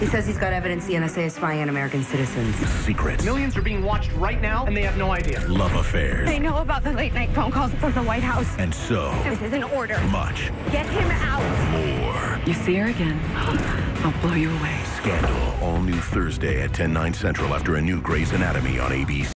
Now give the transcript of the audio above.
He says he's got evidence the NSA is spying on American citizens. Secrets. Millions are being watched right now, and they have no idea. Love affairs. They know about the late-night phone calls from the White House. And so This is an order. much Get him out. more. You see her again, I'll blow you away. Scandal, all new Thursday at 10/9 Central after a new Grey's Anatomy on ABC.